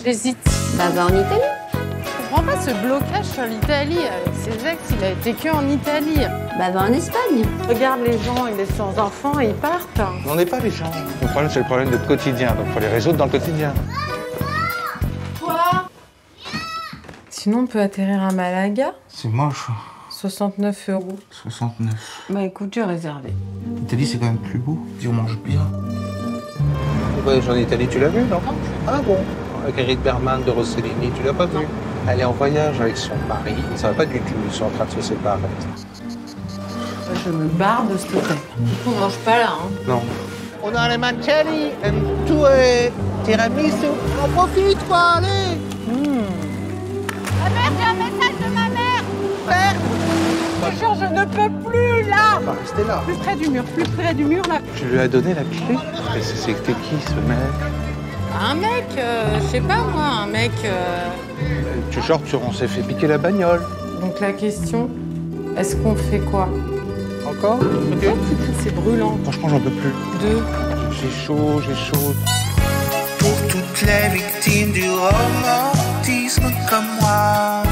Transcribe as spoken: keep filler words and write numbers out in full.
J'hésite. Bah, va en Italie. Je comprends pas ce blocage sur l'Italie. Avec ses ex, il a été que en Italie. Bah, va en Espagne. Regarde les gens, ils laissent leurs enfants et ils partent. On n'est pas les gens. Le problème, c'est le problème de quotidien. Donc, il faut les résoudre dans le quotidien. Quoi? Sinon, on peut atterrir à Malaga. C'est moche. soixante-neuf euros. soixante-neuf. Bah écoute, j'ai réservé. L'Italie, c'est quand même plus beau. Dis, on mange bien. Le voyage en Italie, tu l'as vu, non? Ah bon? Avec Ingrid Bergman de Rossellini, tu l'as pas vu? Elle est en voyage avec son mari. Ça va pas du tout, ils sont en train de se séparer. Je me barre de cet hôtel. On mange pas là, hein. Non. On a les mancelli et tout est tiramisu. On profite, quoi, allez. Mmh. Ma mère, j'ai un message de ma mère. Père. Je te jure, je ne peux plus là. On va rester là. Plus près du mur, plus près du mur là. Tu lui as donné la clé? Et c'est- C'était qui, ce mec? Un mec, euh, je sais pas moi, un mec. Euh... Tu genre, tu, on s'est fait piquer la bagnole. Donc la question, est-ce qu'on fait quoi? Encore? Ok. Oh putain, c'est brûlant. Franchement, j'en peux plus. Deux. J'ai chaud, j'ai chaud. Pour toutes les victimes du romantisme comme moi.